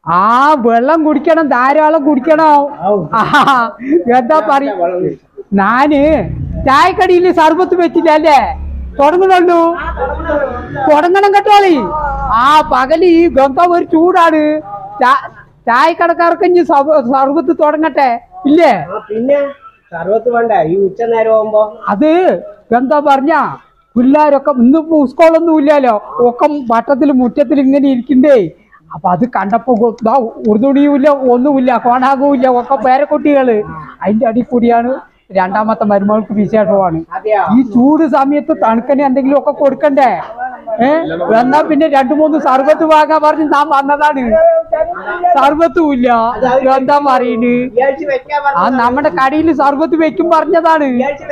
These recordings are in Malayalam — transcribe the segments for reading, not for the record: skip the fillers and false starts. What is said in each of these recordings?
ആ വെള്ളം കുടിക്കണം, ധാരാളം കുടിക്കണം. എന്താ പറയാ, ഞാന് ചായക്കടിയിൽ സർബത്ത് വെച്ചില്ല അല്ലേ, തുടങ്ങണുള്ളൂ. തുടങ്ങണം കേട്ടോളി. ആ പകല് ഈ ഗന്ധം ഒരു ചൂടാണ്. ചായക്കടക്കാർക്ക് ഇനി സർബത്ത് തുടങ്ങട്ടെ ഇല്ലേ? പിന്നെ സർബത്ത് വേണ്ട ഈ ഉച്ച നേരം ആവുമ്പോ. അത് എന്താ പറഞ്ഞ പിള്ളേരൊക്കെ ഇന്നിപ്പോ സ്കൂളൊന്നും ഇല്ലല്ലോ, ഒക്കെ വട്ടത്തിൽ മുറ്റത്തിൽ ഇങ്ങനെ ഇരിക്കണ്ടേ. അപ്പൊ അത് കണ്ടപ്പോ ഉറുതുണിയുമില്ല, ഒന്നുമില്ല, കോണാകുമില്ല, ഒക്കെ പേരക്കുട്ടികള്. അതിന്റെ അടി കൂടിയാണ് രണ്ടാമത്തെ മരുമകൾക്ക് വിശേഷമാണ്. ഈ ചൂട് സമയത്ത് തണുക്കനെ എന്തെങ്കിലും ഒക്കെ കൊടുക്കണ്ടേ? എന്നാ പിന്നെ 2-3 സർബത്ത് വാങ്ങാൻ പറഞ്ഞ് നാം വന്നതാണ്. സർബത്തും ഇല്ല. എന്താ പറയണ്, ആ നമ്മുടെ കടയിൽ സർബത്ത് വെക്കും പറഞ്ഞതാണ്.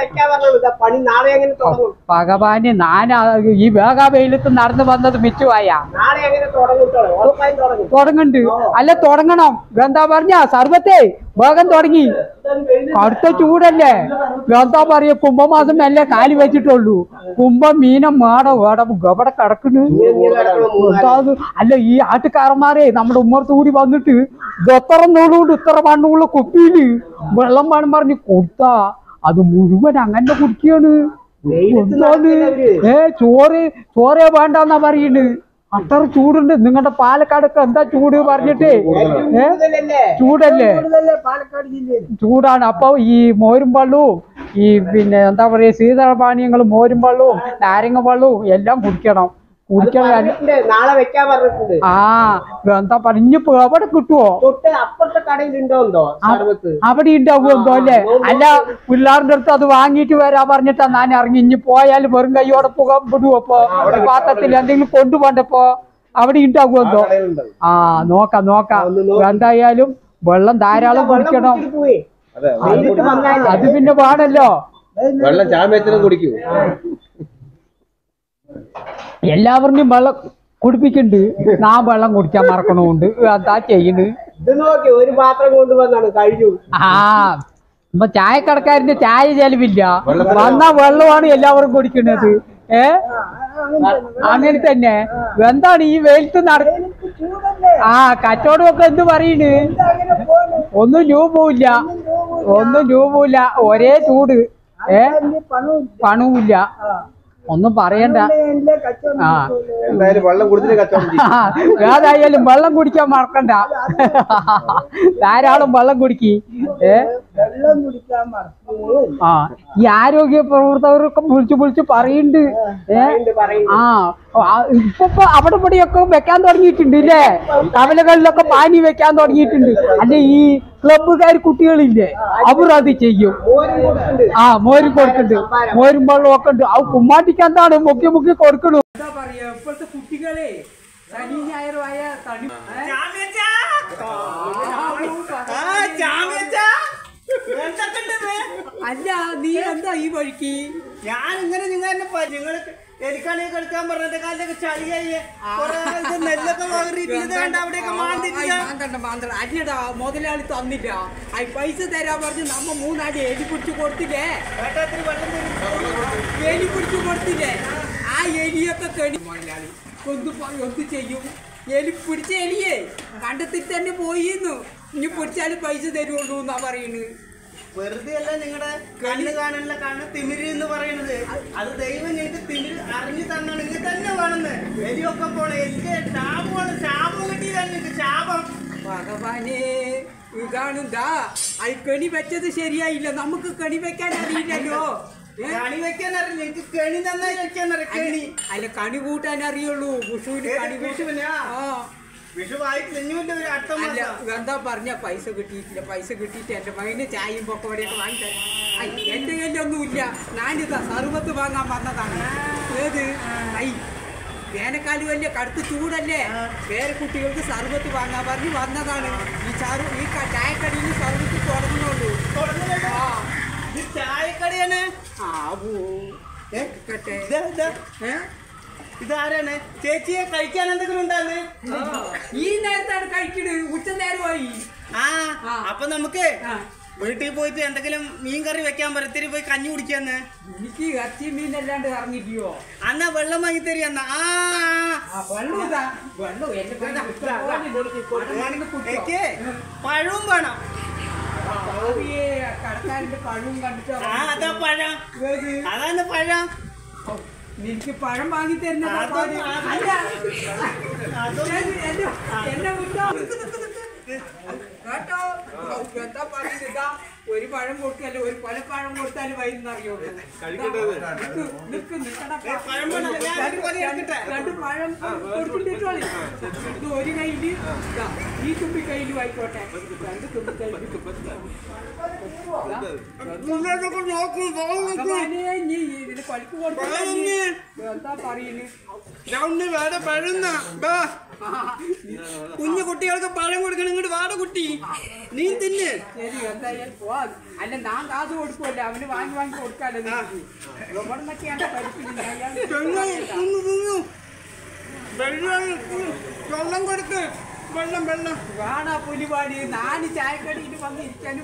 ഭഗവാന് ഞാൻ ഈ വേഗ വെയിലത്ത് നടന്നു വന്നത് മിച്ചുവായ തുടങ്ങണ്ട്. അല്ല തുടങ്ങണം. എന്താ പറഞ്ഞ സർബത്തേ വേഗം തുടങ്ങി. അടുത്ത ചൂടല്ലേ. എന്താ പറയാ, കുംഭമാസം അല്ലേ കാലി വെച്ചിട്ടുള്ളൂ. കുംഭം മീനം മാടം വേടം ഗവടെ കിടക്കുന്നു. അല്ല ഈ ആട്ടുകാരന്മാരെ നമ്മുടെ ഉമ്മർത്ത് കൂടി വന്നിട്ട് ഇത്ര നൂലുകൊണ്ട് ഇത്ര മണ്ണുള്ള കുപ്പിയില് വെള്ളം വേണം പറഞ്ഞ് കൊടുത്താ അത് മുഴുവൻ അങ്ങനെ കുടിക്കാണ്. ചോറേ വേണ്ടെന്നാ പറയുന്നത്. അത്ര ചൂടുണ്ട്. നിങ്ങളുടെ പാലക്കാടൊക്കെ എന്താ ചൂട് പറഞ്ഞിട്ട് ചൂടല്ലേ, ചൂടാണ്. അപ്പൊ ഈ മോരും വെള്ളവും ഈ പിന്നെ എന്താ പറയാ ശീതളപാനീയങ്ങളും മോരും വെള്ളവും നാരങ്ങ വെള്ളവും എല്ലാം കുടിക്കണം. നാളെ വെക്കാൻ പറഞ്ഞിട്ടുണ്ട്. ആ എന്താ പറഞ്ഞിപ്പോ അവിടെ കിട്ടുവോ? അപ്പുറത്തെ കടയിലുണ്ടോ? അവിടെ ഉണ്ടാവുമോ എന്തോ അല്ലേ? അല്ല പിള്ളേരുടെ അടുത്ത് അത് വാങ്ങിയിട്ട് വരാ പറഞ്ഞിട്ടാ ഞാൻ ഇറങ്ങി. ഇനി പോയാലും വെറും കൈയോടെ പോകാൻ വിടുവോ? അപ്പൊ പാത്രത്തിൽ എന്തെങ്കിലും കൊണ്ടുപോണ്ടപ്പോ അവിടെ ഉണ്ടാവുമോ എന്തോ? ആ നോക്കാം. എന്തായാലും വെള്ളം ധാരാളം കുടിക്കണം. അത് പിന്നെ പാടല്ലോ. എല്ലാവരുടെയും വെള്ളം കുടിപ്പിക്കുന്നുണ്ട്. നാം വെള്ളം കുടിക്കാൻ മറക്കണമുണ്ട്. എന്താ ചെയ്യുന്നത്? ഒരു പാത്രം കൊണ്ടുവന്നാണ് കഴിഞ്ഞു. ആ ഇപ്പൊ ചായക്കടക്കാരന്റെ ചായ ചെലവില്ല, വന്ന വെള്ളമാണ് എല്ലാവരും കുടിക്കുന്നത്. അങ്ങനെ തന്നെ. എന്താണ് ഈ വെയിലത്ത് ആ കച്ചവടമൊക്കെ എന്ത് പറയുന്നു? ഒന്നും രൂപമില്ല. ഒരേ ചൂട്. പണവുമില്ല. ഒന്നും പറയണ്ട. ഏതായാലും വെള്ളം കുടിക്കാൻ മറക്കണ്ട. ധാരാളം വെള്ളം കുടിക്കി. ആ ഈ ആരോഗ്യ പ്രവർത്തകരൊക്കെ വിളിച്ചു പറയുന്നുണ്ട്. ഇപ്പൊ അവിടെ ഇവിടെയൊക്കെ വെക്കാൻ തുടങ്ങിയിട്ടുണ്ട് ഇല്ലേ? കവലകളിലൊക്കെ പാനി വെക്കാൻ തുടങ്ങിയിട്ടുണ്ട്. അല്ലെ ഈ ക്ലബ്ബുകാർ കുട്ടികളില്ലേ, അവർ അത് ചെയ്യും. മോരും കൊടുക്കുന്നുണ്ട്, മോരും വെള്ളം ഒക്കെ ഉണ്ട്. ആ കുമ്മാട്ടിക്ക് എന്താണ് മുക്കി കൊടുക്കണു. എന്താ പറയാ ഇപ്പോഴത്തെ കുട്ടികളെ ശനി ഞായറുമായ അല്ല നീ എന്താ ഈ വഴിക്ക്? ഞാൻ ഇങ്ങനെ നിങ്ങൾ എലിക്കാണെങ്കിൽ കളിക്കാൻ പറഞ്ഞ കാലത്തൊക്കെ ചളിയായി നെല്ലൊക്കെ അല്ലടാ മുതലാളി തന്നില്ല. പൈസ തരാൻ പറഞ്ഞ് നമ്മ 3 അടി എലി പിടിച്ചു കൊടുത്തില്ലേ? എലി പിടിച്ചു കൊടുത്തില്ലേ? ആ എലിയൊക്കെ കെണി മുതലാളി എന്ത് ചെയ്യും? എലി പിടിച്ച എലിയേ കണ്ടത്തിൽ തന്നെ പോയിന്നു. ഇനി പിടിച്ചാലും പൈസ തരുള്ളൂ എന്നാ പറയുന്നത്. വെറുതെ അല്ല നിങ്ങളുടെ കണ്ണ് കാണാനുള്ള കണ്ണ് തിമിരി എന്ന് പറയുന്നത്. അത് ദൈവം ഞങ്ങൾക്ക് തിമിരി അറിഞ്ഞു തന്നാണ്. നിങ്ങൾ തന്നെ വേണമെന്ന് എലിയൊക്കെ പോണേ. എനിക്ക് ശാപമാണ്. ശാപം കിട്ടിയതാണ് നിങ്ങൾക്ക് ശാപം. ഭഗവാനെ ഇതാണെന്താ കെണി വെച്ചത് ശരിയായില്ല. നമുക്ക് കെണി വെക്കാൻ അറിയില്ലല്ലോ. കണി വെക്കാൻ അറിയില്ല. എനിക്ക് കെണി നന്നായി വെക്കാൻ അറിയാം. കെണി അല്ല കണി കൂട്ടാൻ അറിയുള്ളൂ. എന്താ പറഞ്ഞ പൈസ കിട്ടിയിട്ടില്ല. പൈസ കിട്ടിയിട്ട് എന്റെ മകന് ചായയും പൊക്കോടെയൊക്കെ വാങ്ങിത്തരാം. എന്റെ കയ്യിലൊന്നുമില്ല. ഞാനിതാ സർബത്ത് വാങ്ങാൻ വന്നതാണ്. ഏത് വേനൽക്കാലം അല്ലേ, കടുത്ത് ചൂടല്ലേ, വേറെ കുട്ടികൾക്ക് സർബത്ത് വാങ്ങാൻ പറഞ്ഞ് വന്നതാണ്. ഈ ചായക്കടയിൽ സർബത്ത് തുടങ്ങുന്നുള്ളൂ. ചായക്കടയാണ്. ഇതാരാണ് ചേച്ചിയെ കഴിക്കാൻ എന്തെങ്കിലും ഉണ്ടാകുന്നത്? ഈ നേരത്താണ് കഴിക്കണത്. ഉച്ച നേരമായി. അപ്പൊ നമുക്ക് വീട്ടിൽ പോയിട്ട് എന്തെങ്കിലും മീൻ കറി വെക്കാൻ പറ്റത്തിരി പോയി കഞ്ഞി കുടിക്കാന്ന്. എനിക്ക് ഇറച്ചി മീനല്ലാണ്ട് ഇറങ്ങിട്ടിയോ? അന്നാ വെള്ളം വാങ്ങി തരികയെന്നാ. എനിക്ക് പഴവും വേണം. കടക്കാരന്റെ പഴവും കണ്ടിട്ട് അതാ പഴം, അതാണ് പഴം. എനിക്ക് പഴം വാങ്ങി തരുന്ന എന്നെ കേട്ടോ. എന്താ പറയുന്നത്? ഒരു പഴം കൊടുക്കല്ലേ, ഒരു പഴം കൊടുത്താലും വൈകുന്നറിയോ? രണ്ട് പഴം കൊടുത്തിട്ടോളി. ഇത് ഒരു കയ്യില് ഈ തുമ്പി കയ്യിലും ആയിക്കോട്ടെ. രണ്ട് തുമ്പി കയ്യിൽ നീ ഇതിന് കൊലക്ക് കൊടുത്ത എന്താ പറയുന്നത്? വേറെ പഴം, കുഞ്ഞു കുട്ടികൾക്ക് പഴം കൊടുക്കണം. ഇങ്ങോട്ട് വാട കുട്ടി, നീ തിന്ന്. ശരി, എന്തായാലും പോവാ. അല്ല, ഞാൻ കാശ് കൊടുക്കുമല്ലേ, അവന് വാങ്ങി കൊടുക്കാല്ലോ. എവിടെന്നൊക്കെയാണ് പഠിപ്പിക്കുന്നത്? വെള്ളം കൊടുക്ക്, വെള്ളം വേണ പുലിപാടി. നാല് ചായക്കടിയിൽ വന്നിരിക്കാനും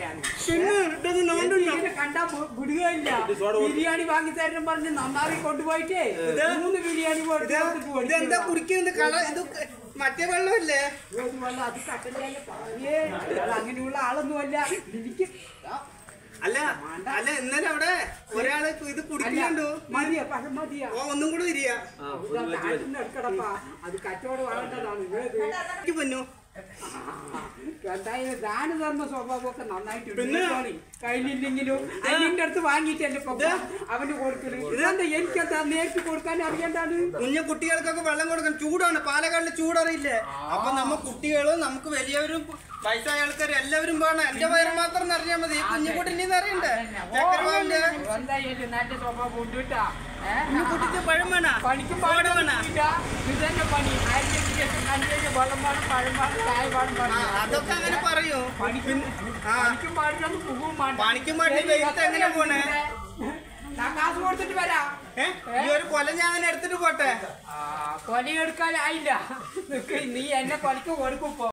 കണ്ടാ വിടുകയില്ല. ബിരിയാണി വാങ്ങി തരണം പറഞ്ഞ് നന്നായി കൊണ്ടുപോയിട്ടേ 3 ബിരിയാണി എന്താ കുടിക്കുന്നത്? മറ്റേ വെള്ളമില്ലേ? വെള്ളം അത് കട്ടല്ലേ പറയേ. അങ്ങനെയുള്ള ആളൊന്നുമല്ല എനിക്ക്. അല്ല അല്ല, ഇന്നലെ അവിടെ ഒരാള് ഇത് കുടിക്കുന്നുണ്ടോ? മതിയാ, പഴം മതിയാ. ഒന്നും കൂടെ തിരിയാ. എടുക്കടപ്പാ, അത് കച്ചവടം വളർന്നതാണ്. പൊന്നു എന്തായാലും ദാന ധർമ്മ സ്വഭാവമൊക്കെ നന്നായിട്ട് കയ്യിലില്ലെങ്കിലും അതിന്റെ അടുത്ത് വാങ്ങിയിട്ട് എന്റെ അവന് കൊടുക്കല്. ഇതെന്താ എനിക്കെന്താ നേരിട്ട് കൊടുക്കാൻ അറിയണ്ടാണ്? കുഞ്ഞു കുട്ടികൾക്കൊക്കെ വെള്ളം കൊടുക്കണം. ചൂടാണ്, പാലക്കാടില് ചൂടറിയില്ലേ? അപ്പൊ നമ്മ കുട്ടികളും നമുക്ക് വലിയവരും വയസ്സായ ആൾക്കാർ എല്ലാവരും വേണം. എന്റെ വയറ് മാത്രം അറിയാൻ മതി, കുഞ്ഞു കുട്ടിനെ അറിയണ്ടേ? എന്തായാലും നല്ല സ്വഭാവം കൊണ്ടുവിട്ടാ കുട്ടിക്ക് പഴം വേണം, പണിക്കും പാട് വേണം. ഇതന്നെ പണി. വെള്ളം വേണം, പഴം വേണം, ചായ വേണം. അതൊക്കെ അങ്ങനെ പറയൂ. പണിക്കും പാടില്ല, പുകവും പണിക്കും പാടില്ല. വെയിലത്ത് എങ്ങനെ പോണേ? ഞാൻ കാശ് കൊടുത്തിട്ട് വരാം. ഈ ഒരു കൊല ഞാൻ എടുത്തിട്ട് പോട്ടെ. കൊലയെടുക്കാനായില്ല. നീ എന്നെ കൊലക്ക് കൊടുക്കും.